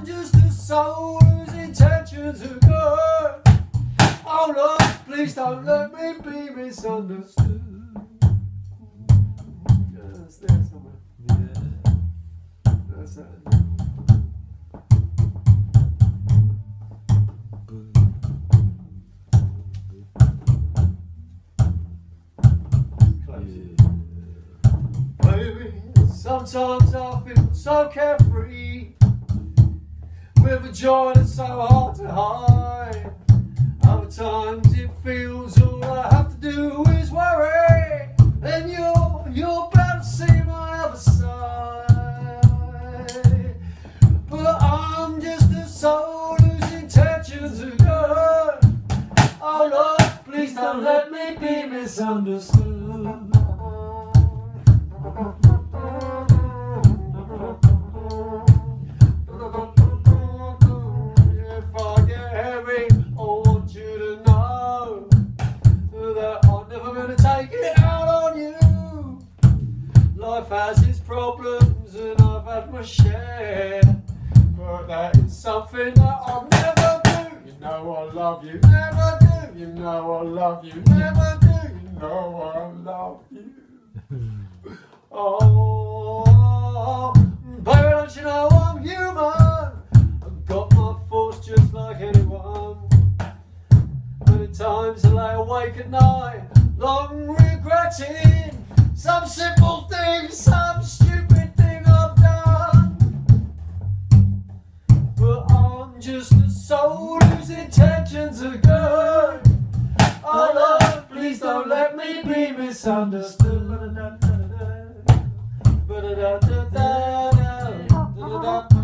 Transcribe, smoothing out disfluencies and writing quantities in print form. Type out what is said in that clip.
I'm just a soul whose intentions are good. Oh Lord, please don't let me be misunderstood. That's there somewhere. Yeah. That's it. Baby, sometimes I feel so carefree, with a joy that's so hard to hide. Other times it feels all I have to do is worry, and you're bound to see my other side. But I'm just a soul whose intentions are good. Oh Lord, please don't let me be misunderstood. If I get heavy, I want you to know that I'm never gonna take it out on you. Life has its problems and I've had my share, but that is something that I'll never do. You know I love you, never do. You know I love you, never do. You know I love you. Oh, baby, don't you know I'm human? I've got my faults just like anyone. Many times I lay awake at night, long regretting some simple thing, some stupid thing I've done. But I'm just a soul whose intentions are good. Oh Lord, please don't let me be misunderstood.